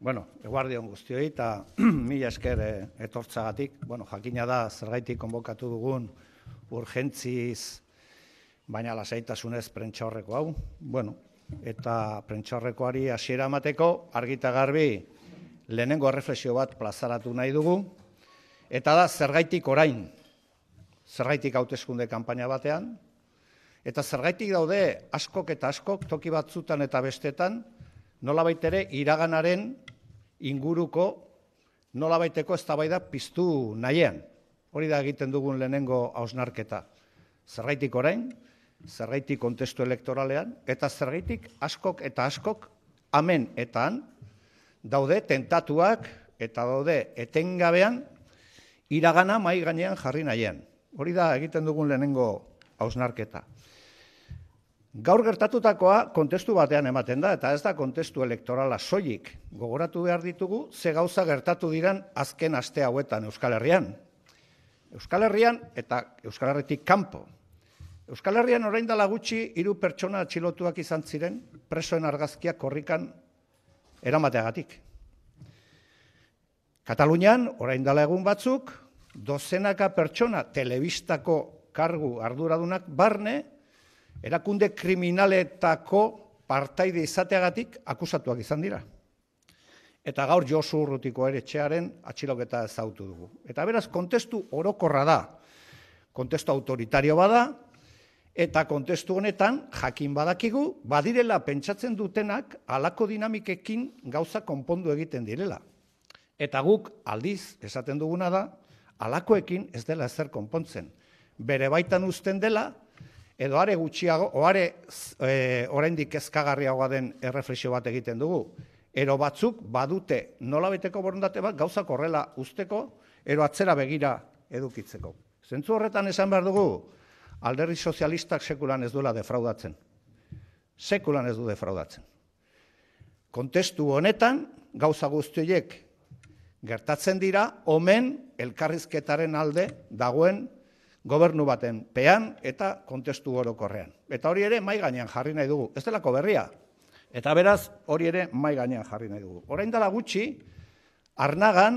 Eguerdi on guztioi eta mila esker etortzagatik. Jakina da zergaitik konbokatu dugun urgentziz, baina lasaitasunez prentsaurreko hau. Eta prentsaurrekoari hasiera emateko argi eta garbi lehenengo erreflexio bat plazaratu nahi dugu. Eta da zergaitik orain, zergaitik hauteskunde kanpaina batean, eta zergaitik daude askok eta askok toki batzutan eta bestetan nolabait ere iraganaren inguruko nolabaiteko eztabaida piztu nahian. Hori da egiten dugun lehenengo hausnarketa. Zergaitik orain, zergaitik kontestu elektoralean, eta zergaitik askok eta askok hemen eta han daude tentatuak eta daude etengabean iragana mahai gainean jarri nahian. Hori da egiten dugun lehenengo hausnarketa. Gaur gertatutakoa kontestu batean ematen da, eta ez da kontestu elektorala soilik. Gogoratu behar ditugu, ze gauza gertatu diran azken aste hauetan Euskal Herrian. Euskal Herrian eta Euskal Herritik kanpo. Euskal Herrian orain dela gutxi 3 pertsona atxilotuak izan ziren presoen argazkiak korrikan eramateagatik. Katalunian orain dela egun batzuk, dozenaka pertsona telebistako kargu arduradunak barne erakunde kriminaletako partaide izateagatik akusatuak izan dira. Eta gaur Josu Urrutiko etxearen atxiloketa ezagutu dugu. Eta beraz, kontestu orokorra da, kontestu autoritario bada, eta kontestu honetan jakin badakigu, badirela pentsatzen dutenak halako dinamikekin gauza konpondu egiten direla. Eta guk aldiz esaten duguna da, halakoekin ez dela ezer konpontzen. Bere baitan uzten dela, edo are gutxiago, oraindik kezkagarriagoa den erreflexio bat egiten dugu. Ero batzuk badute nolabeteko borondate bat gauzak horrela usteko, ero atzera begira edukitzeko. Zentzu horretan esan behar dugu, Alderdi Sozialistak sekulan ez duela defraudatzen. Sekulan ez du defraudatzen. Kontestu honetan, gauza guztiek gertatzen dira, omen elkarrizketaren alde dagoen gobernu baten pean eta kontestu orokorrean. Eta hori ere mahai gainean jarri nahi dugu. Ez delako berria. Eta beraz, hori ere mahai gainean jarri nahi dugu. Orain dela gutxi, Arnagan,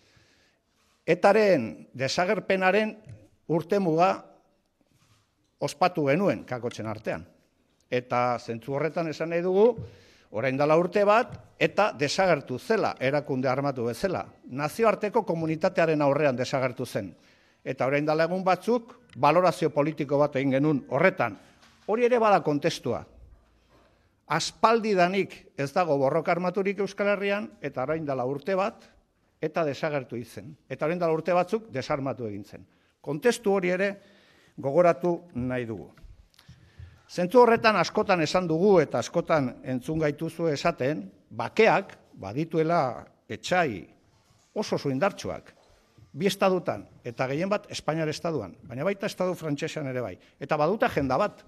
etaren desagerpenaren urtemuga ospatu genuen kakotzen artean. Eta zentzu horretan esan nahi dugu, orain dela urte bat, eta desagertu zela, erakunde armatu bezala. Nazioarteko komunitatearen aurrean desagertu zen. Eta orain dela egun batzuk, balorazio politiko bat egin genuen horretan. Hori ere bada kontestua. Aspaldidanik ez dago borroka armaturik Euskal Herrian, eta orain dela urte bat, eta desagertu izen. Eta orain dela urte batzuk desarmatu egin zen. Kontestu hori ere gogoratu nahi dugu. Zentzu horretan askotan esan dugu eta askotan entzun gaituzu esaten, bakeak badituela etsai oso indartsuak. 2 estadutan, eta gehien bat Espainiar estaduan, baina baita estadu frantsesean ere bai. Eta badute agenda bat,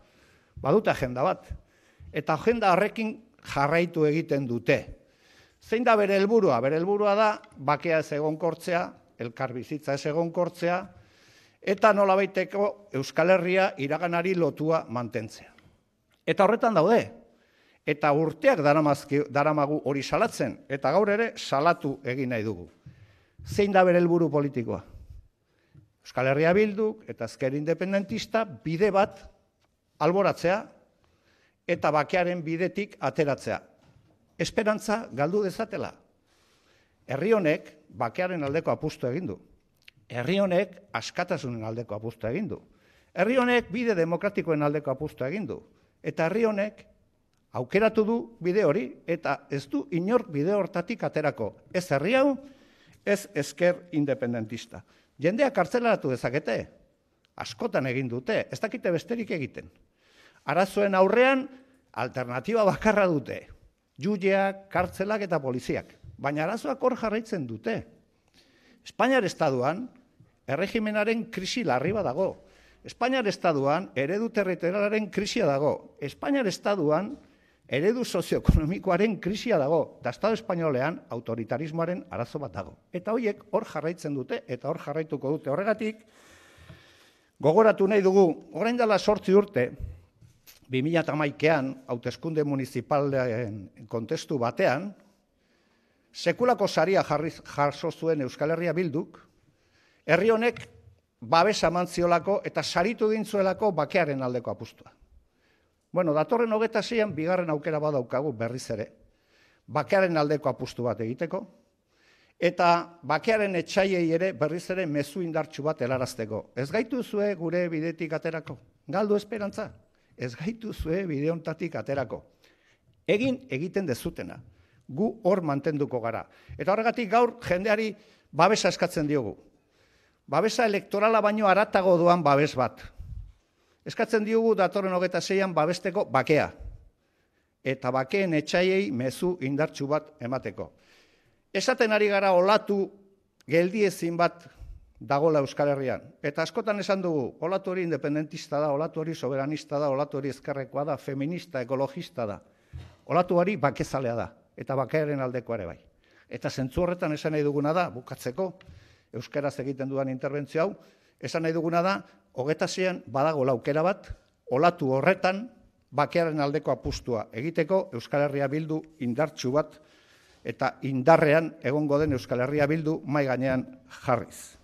eta agenda horrekin jarraitu egiten dute. Zein da bere helburua? Bere helburua da bakea ez egonkortzea, elkarbizitza ez egonkortzea, eta nolabaiteko Euskal Herria iraganari lotua mantentzea. Eta horretan daude, eta urteak daramagu hori salatzen, eta gaur ere salatu egin nahi dugu. Zein da bere helburu politikoa? Euskal Herria Bilduk eta Ezker Independentista bide bat alboratzea eta bakearen bidetik ateratzea. Esperantza galdu dezatela. Herri honek bakearen aldeko apustu egin du. Herri honek askatasunen aldeko apustu egin du. Herri honek bide demokratikoen aldeko apustu egin du. Eta herri honek aukeratu du bide hori eta ez du inor bide hortatik aterako. Ez herri hau, ez Ezker Independentista. Jendeak kartzelaratu dezakete, askotan egin dute, ez dakite besterik egiten. Arazoen aurrean, alternatiba bakarra dute, juleak, kartzelak eta poliziak. Baina arazoak hor jarraitzen dute. Espainiar Estatuan, erregimenaren krisi larri bat dago. Espainiar Estatuan, eredu territorialaren krisia dago. Espainiar Estatuan, eredu sozioekonomikoaren krisia dago, da Estado Espainolean autoritarismoaren arazo bat dago. Eta horiek hor jarraitzen dute, eta hor jarraituko dute. Horregatik, gogoratu nahi dugu, orain dela 8 urte, 2011an, hauteskunde municipalen kontestu batean, sekulako saria jaso zuen Euskal Herria Bilduk, herri honek babesa eman ziolako eta saritu dintzuelako bakearen aldeko apustua. Bueno, datorren 26an bigarren aukera badaukagu berriz ere, bakearen aldeko apustu bat egiteko, eta bakearen etsaiei ere berriz ere mezu indartsu bat helarazteko. Ez gaituzue gure bidetik aterako, galdu esperantza, ez gaituzue bide honetatik aterako. Egiten dezutena, gu hor mantenduko gara. Eta horregatik gaur jendeari babesa eskatzen diogu. Babesa elektorala baino haratago doan babes bat. Eskatzen diogu datorren 26an babesteko bakea. Eta bakeen etsaiei mezu indartsu bat emateko. Esaten ari gara olatu geldiezin bat dagola Euskal Herrian. Eta askotan esan dugu, olatu hori independentista da, olatu hori soberanista da, olatu hori ezkerrekoa da, feminista, ekologista da. Olatu hori bakezalea da, eta bakearen aldekoa ere bai. Eta zentzu horretan esan nahi duguna da, bukatzeko, euskaraz egiten dudan interbentzio hau, esan nahi duguna da, 26an badagola aukera bat, olatu horretan, bakearen aldeko apustua egiteko, Euskal Herria Bildu indartsu bat, eta indarrean egongo den Euskal Herria Bildu mahai gainean jarriz.